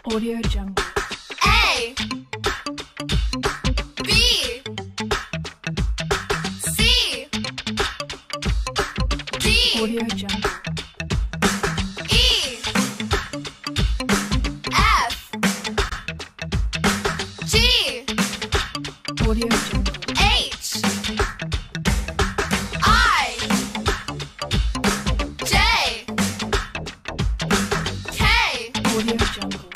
Audio Jungle. A B C D Audio Jungle. E F G Audio Jungle. H I J K Audio Jungle.